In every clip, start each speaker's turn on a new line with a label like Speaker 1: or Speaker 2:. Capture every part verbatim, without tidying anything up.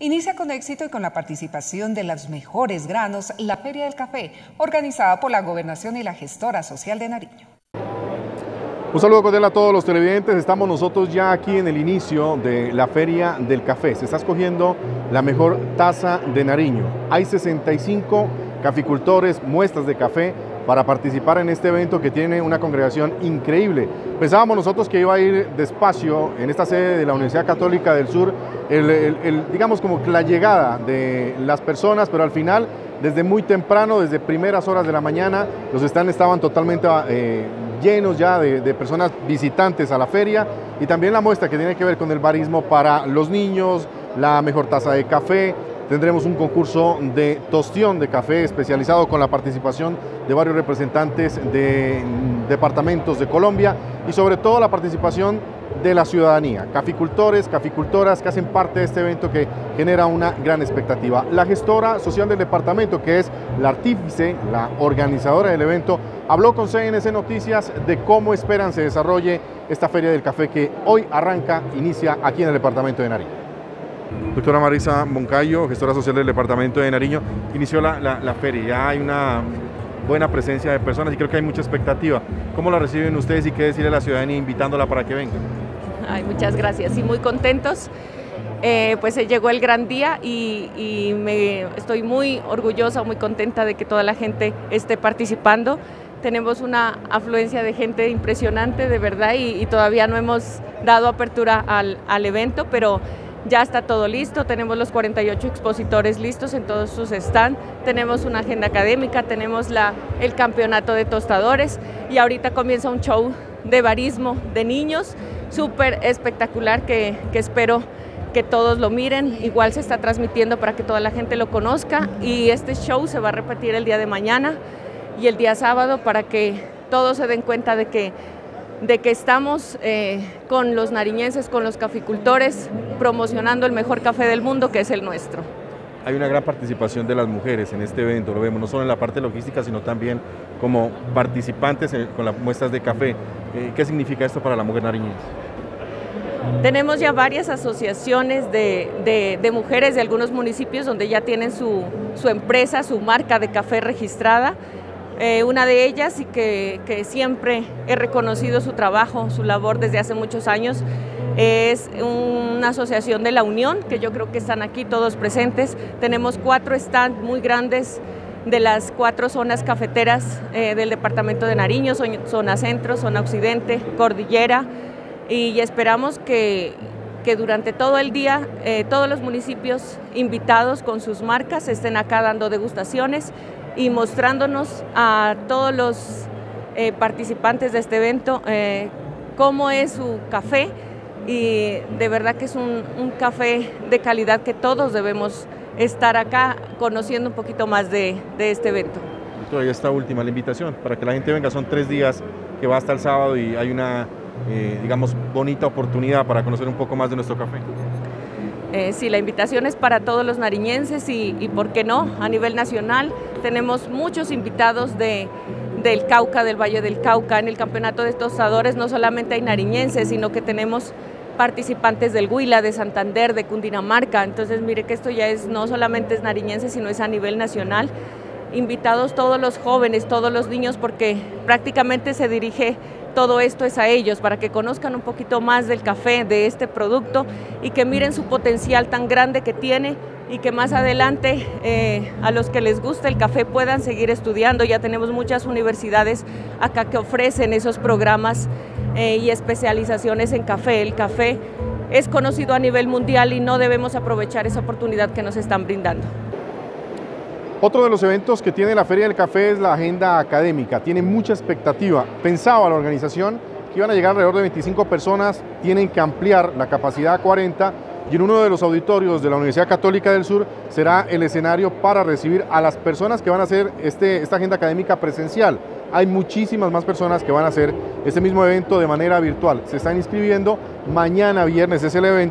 Speaker 1: Inicia con éxito y con la participación de los mejores granos la Feria del Café, organizada por la Gobernación y la Gestora Social de Nariño.
Speaker 2: Un saludo cordial a todos los televidentes. Estamos nosotros ya aquí en el inicio de la Feria del Café. Se está escogiendo la mejor taza de Nariño. Hay sesenta y cinco caficultores, muestras de café para participar en este evento que tiene una congregación increíble. Pensábamos nosotros que iba a ir despacio en esta sede de la Universidad Católica del Sur, el, el, el, digamos como la llegada de las personas, pero al final, desde muy temprano, desde primeras horas de la mañana, los stands estaban totalmente eh, llenos ya de, de personas visitantes a la feria, y también la muestra que tiene que ver con el barismo para los niños, la mejor taza de café. Tendremos un concurso de tostión de café especializado con la participación de varios representantes de departamentos de Colombia y sobre todo la participación de la ciudadanía, caficultores, caficultoras que hacen parte de este evento que genera una gran expectativa. La gestora social del departamento, que es la artífice, la organizadora del evento, habló con C N C Noticias de cómo esperan se desarrolle esta Feria del Café que hoy arranca, inicia aquí en el departamento de Nariño. Doctora Marisa Moncayo, gestora social del departamento de Nariño, inició la, la, la feria, ya hay una buena presencia de personas y creo que hay mucha expectativa. ¿Cómo la reciben ustedes y qué decirle a la ciudadanía invitándola para que venga?
Speaker 3: Ay, muchas gracias y muy contentos. Eh, pues llegó el gran día y, y me, estoy muy orgullosa, muy contenta de que toda la gente esté participando. Tenemos una afluencia de gente impresionante, de verdad, y, y todavía no hemos dado apertura al, al evento, pero ya está todo listo, tenemos los cuarenta y ocho expositores listos en todos sus stands, tenemos una agenda académica, tenemos la, el campeonato de tostadores y ahorita comienza un show de barismo de niños súper espectacular que, que espero que todos lo miren. Igual se está transmitiendo para que toda la gente lo conozca y este show se va a repetir el día de mañana y el día sábado para que todos se den cuenta de que de que estamos eh, con los nariñenses, con los caficultores, promocionando el mejor café del mundo, que es el nuestro.
Speaker 2: Hay una gran participación de las mujeres en este evento, lo vemos no solo en la parte logística, sino también como participantes en, con las muestras de café. Eh, ¿Qué significa esto para la mujer nariñense?
Speaker 3: Tenemos ya varias asociaciones de, de, de mujeres de algunos municipios donde ya tienen su, su empresa, su marca de café registrada. Eh, una de ellas y que, que siempre he reconocido su trabajo, su labor desde hace muchos años, es una asociación de la Unión, que yo creo que están aquí todos presentes. Tenemos cuatro stands muy grandes de las cuatro zonas cafeteras eh, del departamento de Nariño, zona centro, zona occidente, cordillera, y esperamos que, que durante todo el día eh, todos los municipios invitados con sus marcas estén acá dando degustaciones y mostrándonos a todos los eh, participantes de este evento eh, cómo es su café, y de verdad que es un, un café de calidad que todos debemos estar acá conociendo un poquito más de, de este evento.
Speaker 2: Doctora, y esta última, la invitación para que la gente venga, son tres días que va hasta el sábado y hay una, eh, digamos, bonita oportunidad para conocer un poco más de nuestro café.
Speaker 3: Eh, sí, la invitación es para todos los nariñenses y, y por qué no, a nivel nacional. Tenemos muchos invitados de, del Cauca, del Valle del Cauca. En el campeonato de tostadores no solamente hay nariñenses, sino que tenemos participantes del Huila, de Santander, de Cundinamarca. Entonces mire que esto ya es, no solamente es nariñense, sino es a nivel nacional. Invitados todos los jóvenes, todos los niños, porque prácticamente se dirige todo esto es a ellos, para que conozcan un poquito más del café, de este producto, y que miren su potencial tan grande que tiene y que más adelante eh, a los que les gusta el café puedan seguir estudiando. Ya tenemos muchas universidades acá que ofrecen esos programas eh, y especializaciones en café. El café es conocido a nivel mundial y no debemos aprovechar esa oportunidad que nos están brindando.
Speaker 2: Otro de los eventos que tiene la Feria del Café es la agenda académica. Tiene mucha expectativa. Pensaba la organización que iban a llegar alrededor de veinticinco personas, tienen que ampliar la capacidad a cuarenta, y en uno de los auditorios de la Universidad Católica del Sur será el escenario para recibir a las personas que van a hacer este, esta agenda académica presencial. Hay muchísimas más personas que van a hacer este mismo evento de manera virtual. Se están inscribiendo, mañana viernes es el evento,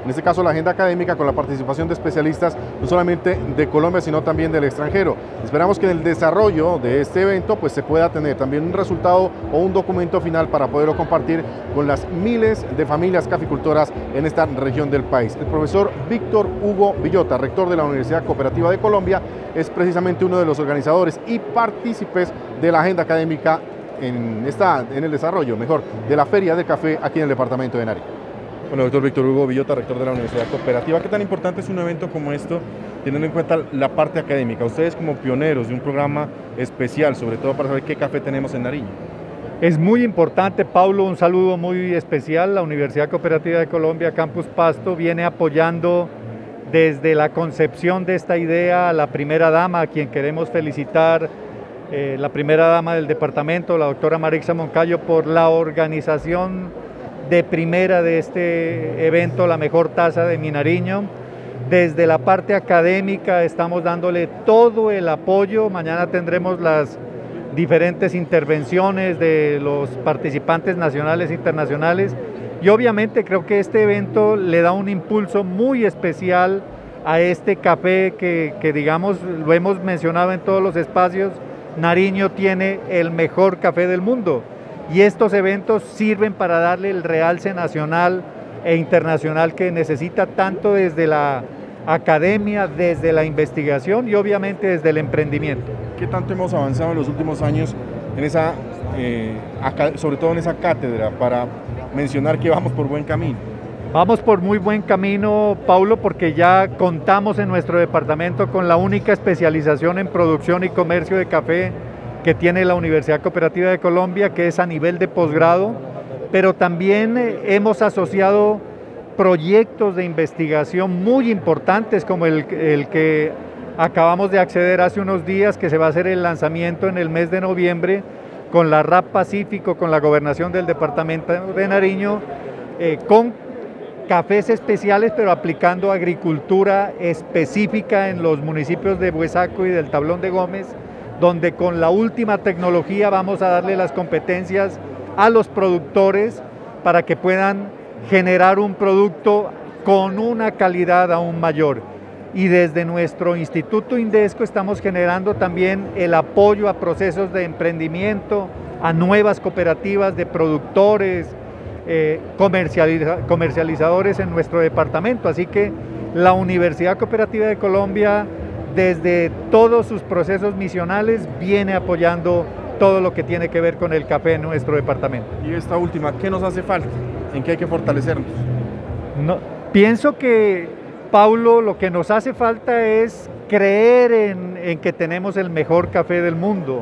Speaker 2: en este caso la agenda académica con la participación de especialistas no solamente de Colombia, sino también del extranjero. Esperamos que en el desarrollo de este evento pues se pueda tener también un resultado o un documento final para poderlo compartir con las miles de familias caficultoras en esta región del país. El profesor Víctor Hugo Villota, rector de la Universidad Cooperativa de Colombia, es precisamente uno de los organizadores y partícipes de la agenda académica en, esta, en el desarrollo, mejor, de la Feria del Café aquí en el departamento de Nariño.
Speaker 4: Bueno, doctor Víctor Hugo Villota, rector de la Universidad Cooperativa, ¿qué tan importante es un evento como esto, teniendo en cuenta la parte académica? Ustedes como pioneros de un programa especial, sobre todo para saber qué café tenemos en Nariño.
Speaker 5: Es muy importante, Paulo, un saludo muy especial. La Universidad Cooperativa de Colombia, Campus Pasto, viene apoyando desde la concepción de esta idea a la primera dama, a quien queremos felicitar, eh, la primera dama del departamento, la doctora Marixa Moncayo, por la organización de primera de este evento, la mejor taza de mi Nariño. Desde la parte académica estamos dándole todo el apoyo. Mañana tendremos las diferentes intervenciones de los participantes nacionales e internacionales y obviamente creo que este evento le da un impulso muy especial a este café que, que digamos, lo hemos mencionado en todos los espacios. Nariño tiene el mejor café del mundo y estos eventos sirven para darle el realce nacional e internacional que necesita, tanto desde la academia, desde la investigación y obviamente desde el emprendimiento.
Speaker 4: ¿Qué tanto hemos avanzado en los últimos años, en esa, eh, acá, sobre todo en esa cátedra, para mencionar que vamos por buen camino?
Speaker 5: Vamos por muy buen camino, Paulo, porque ya contamos en nuestro departamento con la única especialización en producción y comercio de café que tiene la Universidad Cooperativa de Colombia, que es a nivel de posgrado, pero también eh, hemos asociado proyectos de investigación muy importantes como el, el que acabamos de acceder hace unos días, que se va a hacer el lanzamiento en el mes de noviembre con la R A P Pacífico, con la gobernación del departamento de Nariño, eh, con cafés especiales, pero aplicando agricultura específica en los municipios de Buesaco y del Tablón de Gómez, donde con la última tecnología vamos a darle las competencias a los productores para que puedan generar un producto con una calidad aún mayor. Y desde nuestro Instituto Indesco estamos generando también el apoyo a procesos de emprendimiento, a nuevas cooperativas de productores, eh, comercializa, comercializadores en nuestro departamento. Así que la Universidad Cooperativa de Colombia, desde todos sus procesos misionales, viene apoyando todo lo que tiene que ver con el café en nuestro departamento.
Speaker 4: Y esta última, ¿qué nos hace falta? ¿En qué hay que fortalecernos?
Speaker 5: No, pienso que, Paulo, lo que nos hace falta es creer en, en que tenemos el mejor café del mundo.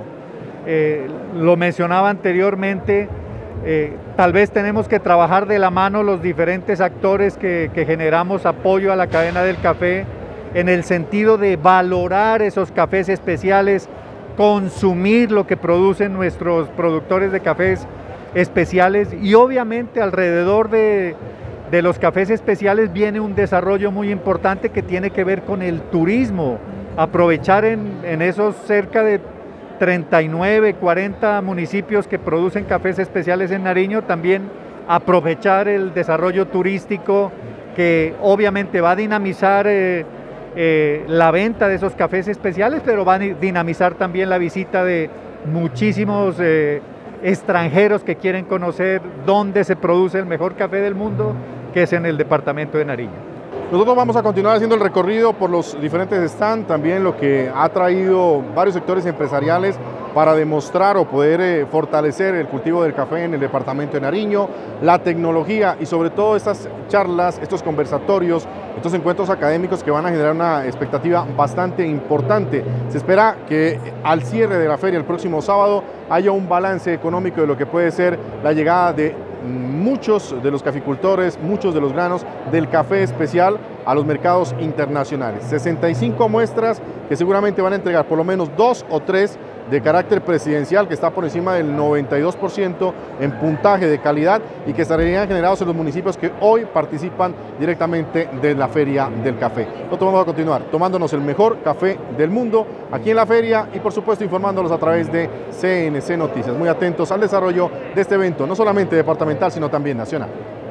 Speaker 5: Eh, lo mencionaba anteriormente, eh, tal vez tenemos que trabajar de la mano los diferentes actores que, que generamos apoyo a la cadena del café, en el sentido de valorar esos cafés especiales, consumir lo que producen nuestros productores de cafés especiales, y obviamente alrededor de, de los cafés especiales viene un desarrollo muy importante que tiene que ver con el turismo, aprovechar en, en esos cerca de treinta y nueve, cuarenta municipios que producen cafés especiales en Nariño, también aprovechar el desarrollo turístico que obviamente va a dinamizar eh, eh, la venta de esos cafés especiales, pero va a dinamizar también la visita de muchísimos eh, extranjeros que quieren conocer dónde se produce el mejor café del mundo, que es en el departamento de Nariño.
Speaker 2: Nosotros vamos a continuar haciendo el recorrido por los diferentes stands, también lo que ha traído varios sectores empresariales para demostrar o poder eh, fortalecer el cultivo del café en el departamento de Nariño, la tecnología y sobre todo estas charlas, estos conversatorios, estos encuentros académicos que van a generar una expectativa bastante importante. Se espera que al cierre de la feria el próximo sábado haya un balance económico de lo que puede ser la llegada de muchos de los caficultores, muchos de los granos del café especial a los mercados internacionales. sesenta y cinco muestras que seguramente van a entregar por lo menos dos o tres de carácter presidencial, que está por encima del noventa y dos por ciento en puntaje de calidad y que estarían generados en los municipios que hoy participan directamente de la Feria del Café. Nosotros vamos a continuar tomándonos el mejor café del mundo aquí en la feria y por supuesto informándolos a través de C N C Noticias. Muy atentos al desarrollo de este evento, no solamente departamental, sino también nacional.